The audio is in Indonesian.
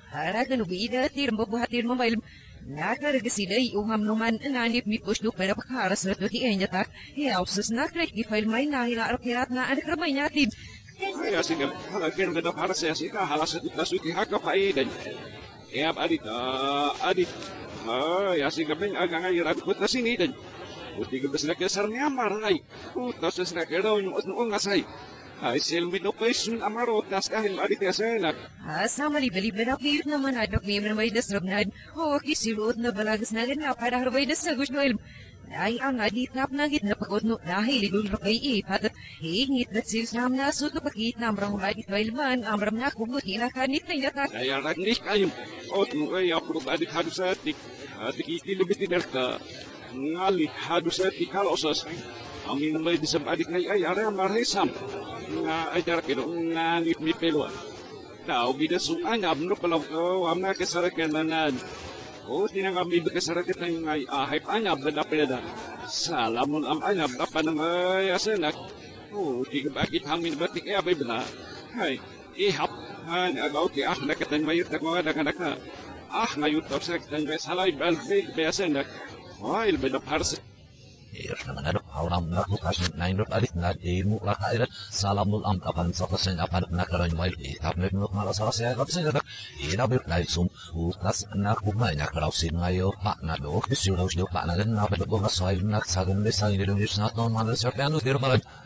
haragan ubida tir mabuhatir mamail nakaragasiday uham numan nanip mi push para pakaras na to ti enyatak hiausus na krek gifail may nahila arkirat na anakramay natin. Kaya sige, halagyan ka na para sa sika, halas at nasuki hakapaidan. Kaya adit, ya sige kami agangayirap ko na sinidan. Buti ka ba sila kasar niya maray, utas na sila karaw yung utnoong asay. Ay silmino ko isun amarot nas kahil adit ya senak. Asa malibali benapir naman adok ni may dasrabnad, o kisirot na balagas na ganap para harbay na sa gusnoil. Ay ang adit napnagit na pagod no dahil idul rakay ipat hingit na silsam na suto pakit na amrang adit mailman amram na kumuti na kanit na yatak. Kaya ranis kayong otno ay apurot adit hadus atik itilibit inerta ngali hadus atik kalosas ang may disam adik ngay ay are maresam nga ay darakino nga mi pelwa. Tao bidasong angab no palaw ko amna kasarakanan. O, tinangami bakasarakit ng ngay ahip anyab na napilada. Salamon am anyab na panangay asanak. O, di ka bakit hangin batik abay ba na? Hay, ihap. Han, agaw ki na katang mayot na mga nakanak na. Ngayon tapos katang may salay balbig may asanak. Ay, ilbay na parsa. naman auram na bukas na indot adik na demo lakairat salamul am kapan sakasen apan na karon mai tap ne nuk mala sala saya kap sen ina bir na sum utas na kumai na kraw sin ngayo pak na do kisiu do pak na na pa do ga sai na sagan de sang de do na ton man sa panu dir malan